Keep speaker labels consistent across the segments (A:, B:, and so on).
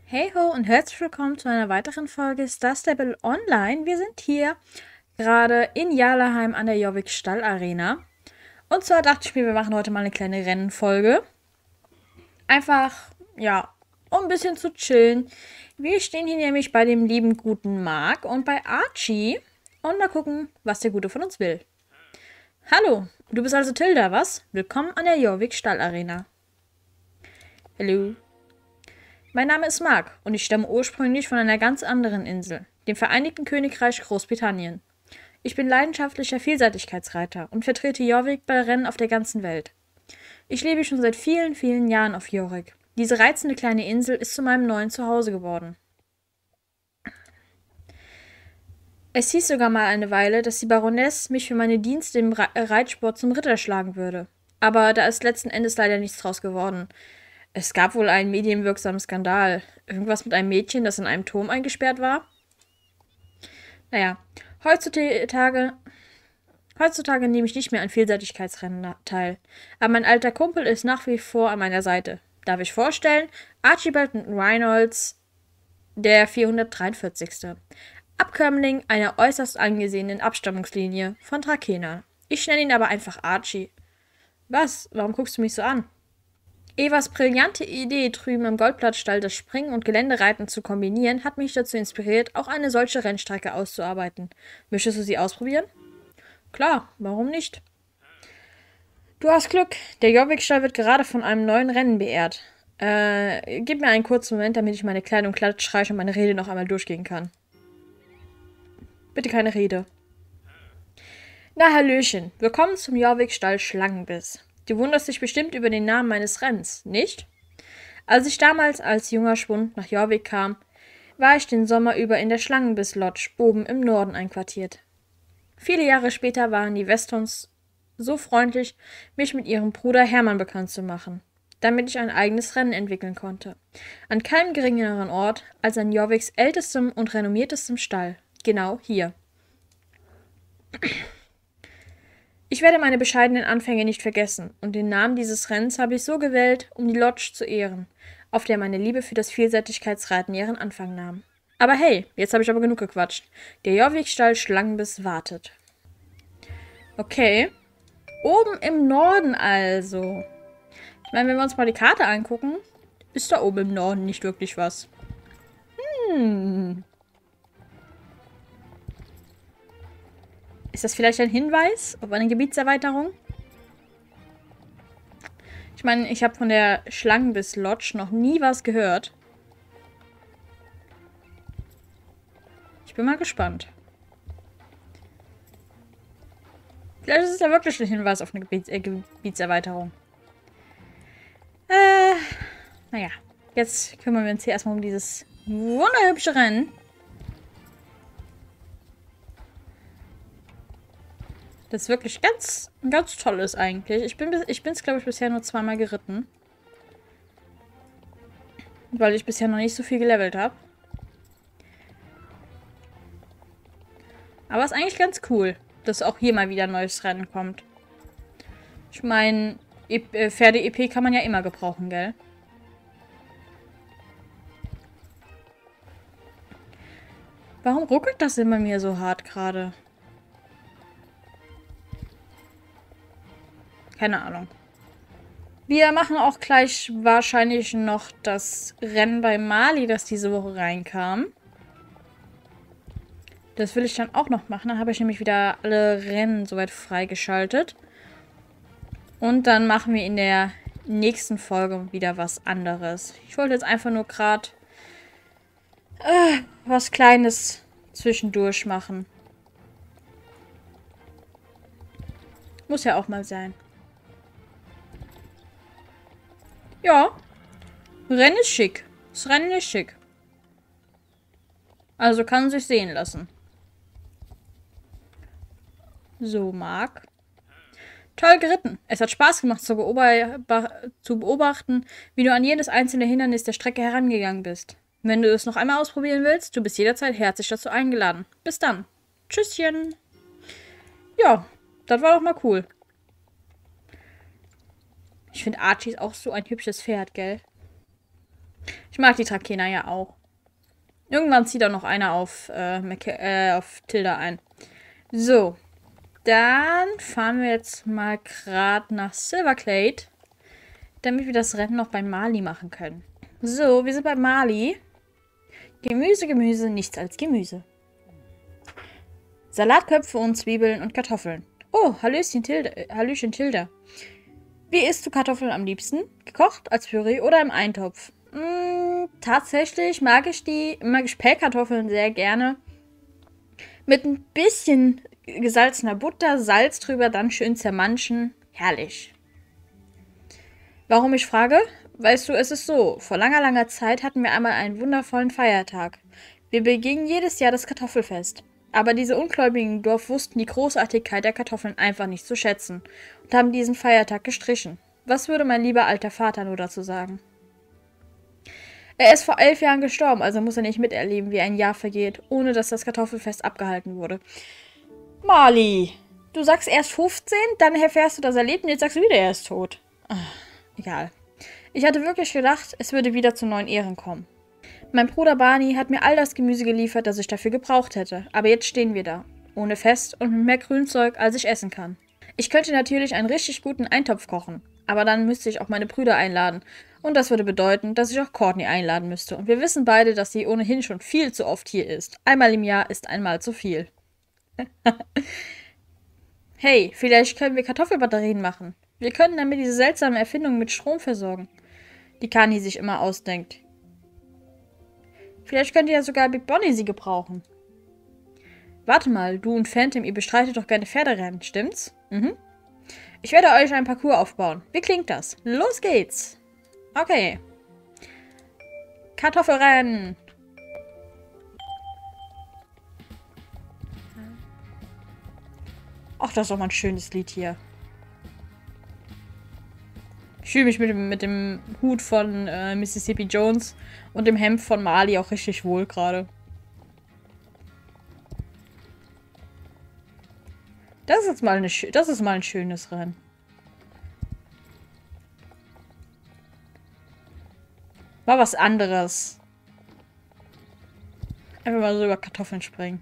A: Hey ho und herzlich willkommen zu einer weiteren Folge Star Stable Online. Wir sind hier gerade in Jarlaheim an der Jorvik Stall Arena. Und zwar dachte ich mir, wir machen heute mal eine kleine Rennenfolge. Einfach, ja, um ein bisschen zu chillen. Wir stehen hier nämlich bei dem lieben guten Mark und bei Archie und mal gucken, was der Gute von uns will. Hallo, du bist also Tilda, was? Willkommen an der Jorvik Stall Arena. Hallo. Mein Name ist Mark und ich stamme ursprünglich von einer ganz anderen Insel, dem Vereinigten Königreich Großbritannien. Ich bin leidenschaftlicher Vielseitigkeitsreiter und vertrete Jorvik bei Rennen auf der ganzen Welt. Ich lebe schon seit vielen, vielen Jahren auf Jorvik. Diese reizende kleine Insel ist zu meinem neuen Zuhause geworden. Es hieß sogar mal eine Weile, dass die Baroness mich für meine Dienste im Reitsport zum Ritter schlagen würde. Aber da ist letzten Endes leider nichts draus geworden. Es gab wohl einen medienwirksamen Skandal. Irgendwas mit einem Mädchen, das in einem Turm eingesperrt war. Naja, heutzutage nehme ich nicht mehr an Vielseitigkeitsrennen teil. Aber mein alter Kumpel ist nach wie vor an meiner Seite. Darf ich vorstellen? Archibald Reynolds, der 443. Abkömmling einer äußerst angesehenen Abstammungslinie von Trakehner. Ich nenne ihn aber einfach Archie. Was? Warum guckst du mich so an? Evas brillante Idee, drüben im Goldblattstall das Springen und Geländereiten zu kombinieren, hat mich dazu inspiriert, auch eine solche Rennstrecke auszuarbeiten. Möchtest du sie ausprobieren? Klar, warum nicht? Du hast Glück. Der Jorvik-Stall wird gerade von einem neuen Rennen beehrt. Gib mir einen kurzen Moment, damit ich meine Kleidung glatt streiche und meine Rede noch einmal durchgehen kann. Bitte keine Rede. Na, Hallöchen. Willkommen zum Jorvik-Stall Schlangenbiss. Du wunderst dich bestimmt über den Namen meines Rennens, nicht? Als ich damals als junger Schwund nach Jorvik kam, war ich den Sommer über in der Schlangenbiss-Lodge oben im Norden einquartiert. Viele Jahre später waren die Westons so freundlich, mich mit ihrem Bruder Hermann bekannt zu machen, damit ich ein eigenes Rennen entwickeln konnte. An keinem geringeren Ort als an Jorviks ältestem und renommiertestem Stall. Genau hier. Ich werde meine bescheidenen Anfänge nicht vergessen, und den Namen dieses Rennens habe ich so gewählt, um die Lodge zu ehren, auf der meine Liebe für das Vielseitigkeitsreiten ihren Anfang nahm. Aber hey, jetzt habe ich aber genug gequatscht. Der Jorvik-Stall Schlangenbiss wartet. Okay. Oben im Norden also. Ich meine, wenn wir uns mal die Karte angucken, ist da oben im Norden nicht wirklich was. Ist das vielleicht ein Hinweis auf eine Gebietserweiterung? Ich meine, ich habe von der Schlangenbiss-Lodge noch nie was gehört. Ich bin mal gespannt. Vielleicht ist es ja wirklich ein Hinweis auf eine Gebietserweiterung. Naja. Jetzt kümmern wir uns hier erstmal um dieses wunderhübsche Rennen. Das wirklich ganz toll ist eigentlich. Ich bin es, glaube ich, bisher nur zweimal geritten. Weil ich bisher noch nicht so viel gelevelt habe. Aber ist eigentlich ganz cool, dass auch hier mal wieder ein neues Rennen kommt. Ich meine, Pferde-EP kann man ja immer gebrauchen, gell? Warum ruckelt das denn bei mir so hart gerade? Keine Ahnung. Wir machen auch gleich wahrscheinlich noch das Rennen bei Mali, das diese Woche reinkam. Das will ich dann auch noch machen. Dann habe ich nämlich wieder alle Rennen soweit freigeschaltet. Und dann machen wir in der nächsten Folge wieder was anderes. Ich wollte jetzt einfach nur gerade was Kleines zwischendurch machen. Muss ja auch mal sein. Ja, Rennen ist schick. Das Rennen ist schick. Also kann sich sehen lassen. So, Marc. Toll geritten. Es hat Spaß gemacht zu beobachten, wie du an jedes einzelne Hindernis der Strecke herangegangen bist. Wenn du es noch einmal ausprobieren willst, du bist jederzeit herzlich dazu eingeladen. Bis dann. Tschüsschen. Ja, das war doch mal cool. Ich finde Archie ist auch so ein hübsches Pferd, gell? Ich mag die Trakehner ja auch. Irgendwann zieht auch noch einer auf Tilda ein. So. Dann fahren wir jetzt mal gerade nach Silverclade, damit wir das Rennen noch bei Marley machen können. So, wir sind bei Marley. Gemüse, Gemüse, nichts als Gemüse. Salatköpfe und Zwiebeln und Kartoffeln. Oh, Hallöchen Tilda. Wie isst du Kartoffeln am liebsten? Gekocht, als Püree oder im Eintopf? Tatsächlich mag ich Pellkartoffeln sehr gerne. Mit ein bisschen gesalzener Butter, Salz drüber, dann schön zermanschen. Herrlich. Warum ich frage? Weißt du, es ist so. Vor langer, langer Zeit hatten wir einmal einen wundervollen Feiertag. Wir begingen jedes Jahr das Kartoffelfest. Aber diese Ungläubigen im Dorf wussten die Großartigkeit der Kartoffeln einfach nicht zu schätzen und haben diesen Feiertag gestrichen. Was würde mein lieber alter Vater nur dazu sagen? Er ist vor 11 Jahren gestorben, also muss er nicht miterleben, wie ein Jahr vergeht, ohne dass das Kartoffelfest abgehalten wurde. Marley, du sagst erst 15, dann erfährst du, dass er lebt und jetzt sagst du wieder, er ist tot. Ach, egal. Ich hatte wirklich gedacht, es würde wieder zu neuen Ehren kommen. Mein Bruder Barney hat mir all das Gemüse geliefert, das ich dafür gebraucht hätte. Aber jetzt stehen wir da. Ohne Fest und mit mehr Grünzeug, als ich essen kann. Ich könnte natürlich einen richtig guten Eintopf kochen. Aber dann müsste ich auch meine Brüder einladen. Und das würde bedeuten, dass ich auch Courtney einladen müsste. Und wir wissen beide, dass sie ohnehin schon viel zu oft hier ist. Einmal im Jahr ist einmal zu viel. Hey, vielleicht können wir Kartoffelbatterien machen. Wir können damit diese seltsame Erfindung mit Strom versorgen, die Kani sich immer ausdenkt. Vielleicht könnt ihr ja sogar Big Bonnie sie gebrauchen. Warte mal, du und Phantom, ihr bestreitet doch gerne Pferderennen, stimmt's? Mhm. Ich werde euch ein Parcours aufbauen. Wie klingt das? Los geht's! Okay. Kartoffelrennen! Ach, das ist doch mal ein schönes Lied hier. Ich fühle mich mit dem Hut von Mississippi Jones und dem Hemd von Marley auch richtig wohl gerade. Das ist mal ein schönes Rennen. Mal was anderes. Einfach mal so über Kartoffeln springen.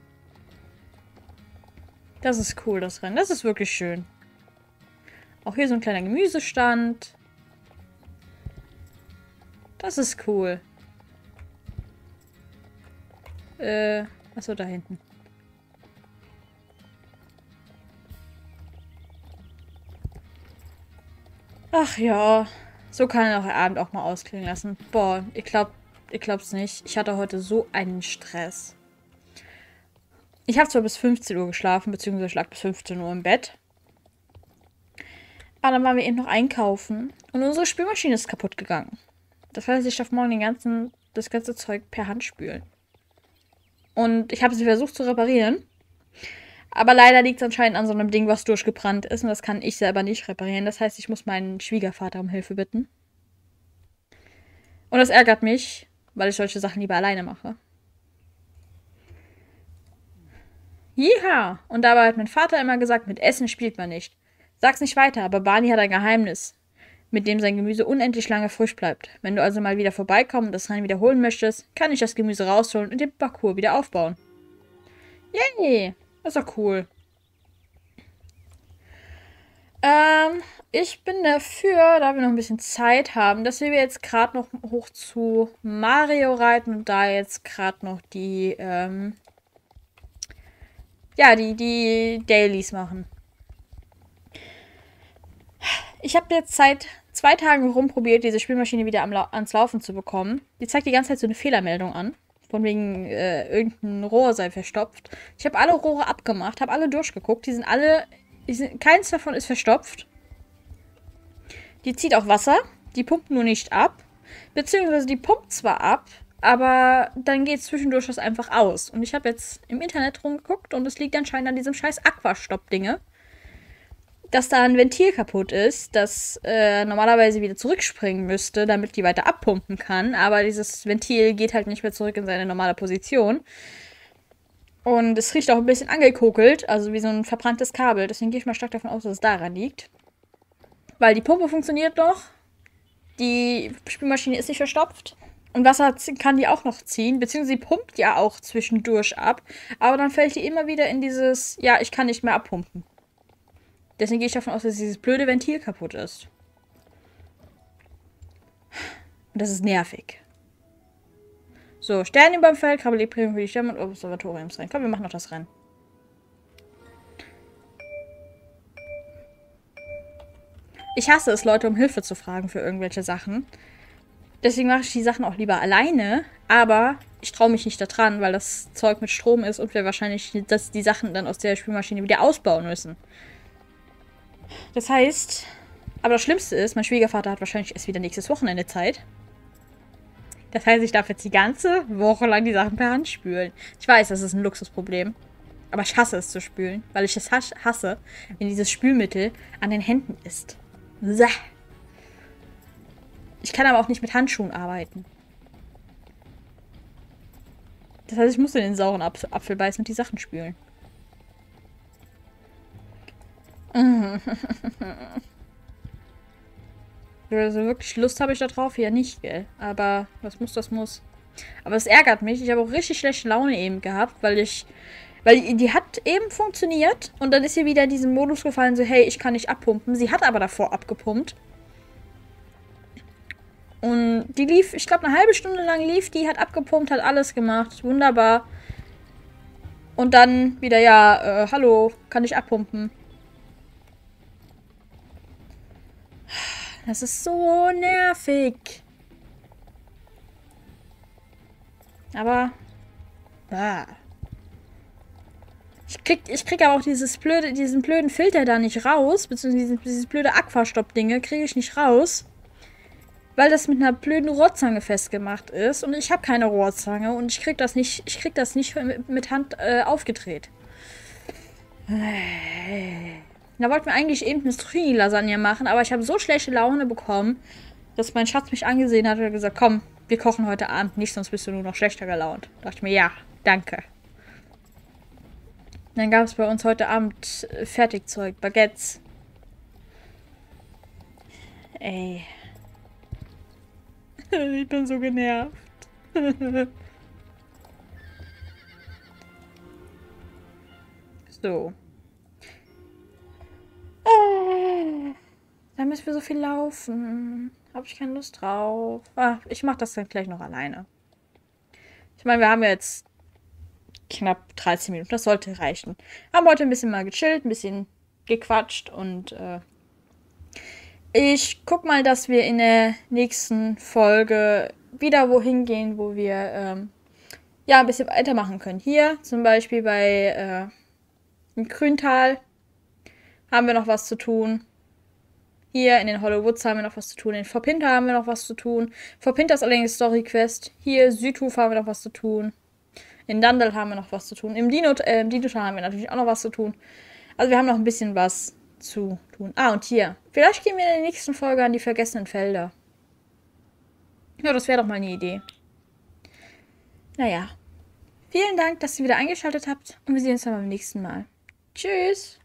A: Das ist cool, das Rennen. Das ist wirklich schön. Auch hier so ein kleiner Gemüsestand. Das ist cool. Achso, da hinten. Ach ja, so kann er auch der Abend auch mal ausklingen lassen. Boah, ich glaub's nicht. Ich hatte heute so einen Stress. Ich habe zwar bis 15 Uhr geschlafen, beziehungsweise ich lag bis 15 Uhr im Bett. Aber dann waren wir eben noch einkaufen und unsere Spülmaschine ist kaputt gegangen. Das heißt, ich darf morgen das ganze Zeug per Hand spülen. Und ich habe sie versucht zu reparieren. Aber leider liegt es anscheinend an so einem Ding, was durchgebrannt ist. Und das kann ich selber nicht reparieren. Das heißt, ich muss meinen Schwiegervater um Hilfe bitten. Und das ärgert mich, weil ich solche Sachen lieber alleine mache. Ja, und dabei hat mein Vater immer gesagt, mit Essen spielt man nicht. Sag's nicht weiter, aber Barney hat ein Geheimnis, mit dem sein Gemüse unendlich lange frisch bleibt. Wenn du also mal wieder vorbeikommen und das Rennen wiederholen möchtest, kann ich das Gemüse rausholen und den Parcours wieder aufbauen. Yay! Das ist doch cool. Ich bin dafür, da wir noch ein bisschen Zeit haben, dass wir jetzt gerade noch hoch zu Mario reiten und da jetzt gerade noch die Dailies machen. Ich habe jetzt seit 2 Tagen rumprobiert, diese Spielmaschine wieder ans Laufen zu bekommen. Die zeigt die ganze Zeit so eine Fehlermeldung an. Von wegen, irgendein Rohr sei verstopft. Ich habe alle Rohre abgemacht, habe alle durchgeguckt. Keins davon ist verstopft. Die zieht auch Wasser. Die pumpt nur nicht ab. Beziehungsweise die pumpt zwar ab, aber dann geht zwischendurch das einfach aus. Und ich habe jetzt im Internet rumgeguckt und es liegt anscheinend an diesem scheiß Aquastopp-Dinge. Dass da ein Ventil kaputt ist, das normalerweise wieder zurückspringen müsste, damit die weiter abpumpen kann. Aber dieses Ventil geht halt nicht mehr zurück in seine normale Position. Und es riecht auch ein bisschen angekokelt, also wie so ein verbranntes Kabel. Deswegen gehe ich mal stark davon aus, dass es daran liegt. Weil die Pumpe funktioniert noch. Die Spülmaschine ist nicht verstopft. Und Wasser kann die auch noch ziehen, beziehungsweise sie pumpt ja auch zwischendurch ab. Aber dann fällt die immer wieder in dieses, ja, ich kann nicht mehr abpumpen. Deswegen gehe ich davon aus, dass dieses blöde Ventil kaputt ist. Und das ist nervig. So, Sternenüberfall, Krabbelibrim für die Sterne und Observatoriumsrennen. Komm, wir machen noch das Rennen. Ich hasse es, Leute um Hilfe zu fragen für irgendwelche Sachen. Deswegen mache ich die Sachen auch lieber alleine. Aber ich traue mich nicht da dran, weil das Zeug mit Strom ist und wir wahrscheinlich die Sachen dann aus der Spülmaschine wieder ausbauen müssen. Das heißt, aber das Schlimmste ist, mein Schwiegervater hat wahrscheinlich erst wieder nächstes Wochenende Zeit. Das heißt, ich darf jetzt die ganze Woche lang die Sachen per Hand spülen. Ich weiß, das ist ein Luxusproblem. Aber ich hasse es zu spülen, weil ich es hasse, wenn dieses Spülmittel an den Händen ist. Ich kann aber auch nicht mit Handschuhen arbeiten. Das heißt, ich muss in den sauren Apfel beißen und die Sachen spülen. Also wirklich Lust habe ich da drauf? Ja, nicht, gell? Aber was muss, das muss. Aber es ärgert mich. Ich habe auch richtig schlechte Laune eben gehabt, weil die hat eben funktioniert und dann ist sie wieder in diesen Modus gefallen, so, hey, ich kann nicht abpumpen. Sie hat aber davor abgepumpt. Und die lief, ich glaube, eine halbe Stunde lang lief, die hat abgepumpt, hat alles gemacht. Wunderbar. Und dann wieder, ja, hallo, kann ich abpumpen. Das ist so nervig. Aber. Ich krieg aber auch diesen blöden Filter da nicht raus. Beziehungsweise dieses blöde Aquastopp-Dinge kriege ich nicht raus. Weil das mit einer blöden Rohrzange festgemacht ist. Und ich habe keine Rohrzange. Und ich krieg das nicht mit Hand aufgedreht. Da wollten wir eigentlich eben eine Zucchini-Lasagne machen, aber ich habe so schlechte Laune bekommen, dass mein Schatz mich angesehen hat und gesagt, komm, wir kochen heute Abend nicht, sonst bist du nur noch schlechter gelaunt. Da dachte ich mir, ja, danke. Dann gab es bei uns heute Abend Fertigzeug, Baguettes. Ey. Ich bin so genervt. So. Da müssen wir so viel laufen. Habe ich keine Lust drauf. Ich mache das dann gleich noch alleine. Ich meine, wir haben jetzt knapp 13 Minuten. Das sollte reichen. Haben heute ein bisschen mal gechillt, ein bisschen gequatscht und ich guck mal, dass wir in der nächsten Folge wieder wohin gehen, wo wir ja ein bisschen weitermachen können. Hier zum Beispiel bei im Grüntal haben wir noch was zu tun. Hier in den Hollowoods haben wir noch was zu tun. In Vorpinter haben wir noch was zu tun. Vorpinter ist allerdings Story-Quest. Hier Südhof haben wir noch was zu tun. In Dandel haben wir noch was zu tun. Im Dinotal haben wir natürlich auch noch was zu tun. Also wir haben noch ein bisschen was zu tun. Und hier. Vielleicht gehen wir in der nächsten Folge an die vergessenen Felder. Ja, das wäre doch mal eine Idee. Naja. Vielen Dank, dass ihr wieder eingeschaltet habt. Und wir sehen uns dann beim nächsten Mal. Tschüss.